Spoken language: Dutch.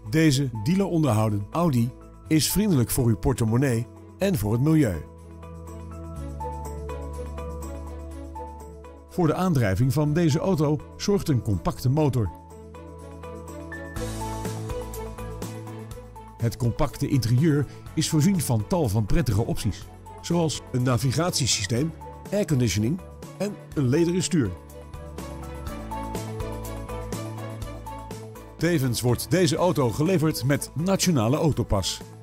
Deze dealer onderhouden Audi is vriendelijk voor uw portemonnee en voor het milieu. Voor de aandrijving van deze auto zorgt een compacte motor. Het compacte interieur is voorzien van tal van prettige opties, zoals een navigatiesysteem, airconditioning en een lederen stuur. Tevens wordt deze auto geleverd met Nationale Autopas.